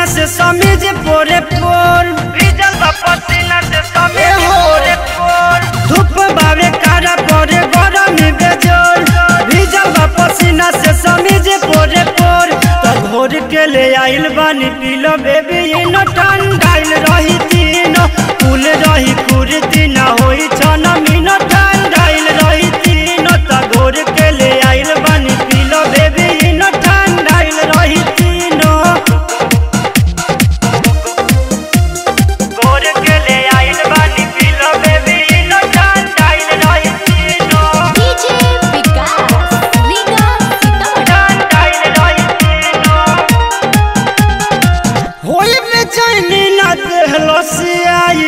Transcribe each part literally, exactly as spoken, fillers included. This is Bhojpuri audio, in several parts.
पसीना से समीज पोरे पोर भीजल बा पसीना से समीज पोरे पोर धूप बावे कारा पोरे गरमी बेजोर भीजल बा पसीना से समीज पोरे पोर त घोर के ले आइल बानी पीलो बेबी इनो ठंडाइल रही तीनो फूल रही कुर्ती ना होई छना मीनो ठंडाइल रही तीनो त घोर के ले आइल बानी पीलो बेबी इनो ठंडाइल रही तीनो घोर के ले आइल बानी पीलो बेबी इनो ठंडाइल रही तीनो डीजे विकास लीगा ठंडाइल रही तीनो होई बेचैनी ना देहलो सियाई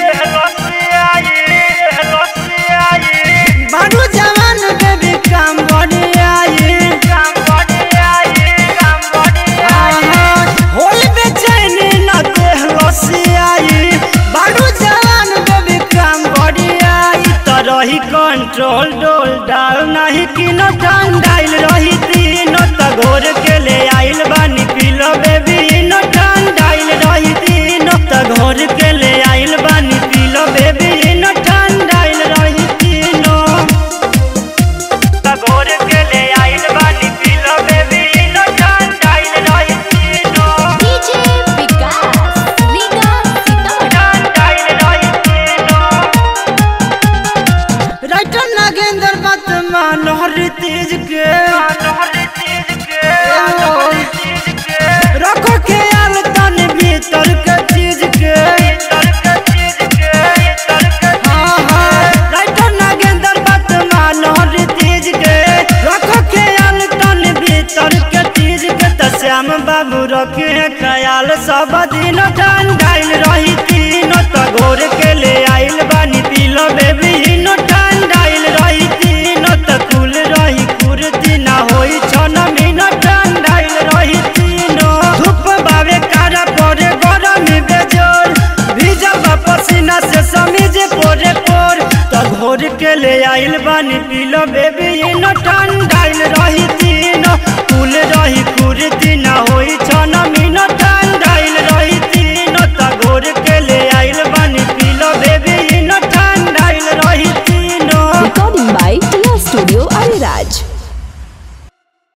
बारू जवान बेबी काम बढ़ियाई काम बढ़ियाई काम बढ़ियाई होई बेचैनी ना देहलो सियाई बारू जवान बेबी काम बढ़ियाई त रही कंट्रोल डोल डाल नहीं कि न ठंडाइल रही तीनो त घोर के ले आइल बानी पीलो बेबी न ठंडाइल रही तीनो त घोर के ले आइल बानी पीलो बेबी न ठंडाइल रही तीनो त घोर के ले आइल बानी पीलो बेबी न ठंडाइल रही तीनो डीजे विकास लीगा ठंडाइल रही तीनो राइटर नागेंद्र बात मानो हर तेज के रखो ख्याल तन भीतर के चीज के हाँ हाँ राइटर नागेंद्र बात मानो हर तेज के रखो ख्याल तन भीतर के चीज के त श्याम बाबू रखे ख्याल सब दिन ठंडाइल रही तीनो त घोर के ले आइल बानी पीलो बेबी नो ठंडाइल रही तीनो त कुल रही कुर्ती ना होई छना मीनो ठंडाइल रही तीनो धूप बावे कारा पोरे गरमी बेजोर भीजल बा पसीना से समीज पोरे पोर त घोर के ले आइल बानी पीलो बेबी नो ठंडाइल रही तीनो कुल रही कुर्ती ना होई छना मीनो ठंडाइल रही तीनो त घोर के ले आइल बानी पीलो बेबी नो ठंडाइल रही तीनो recording by Tiya studio Areraj.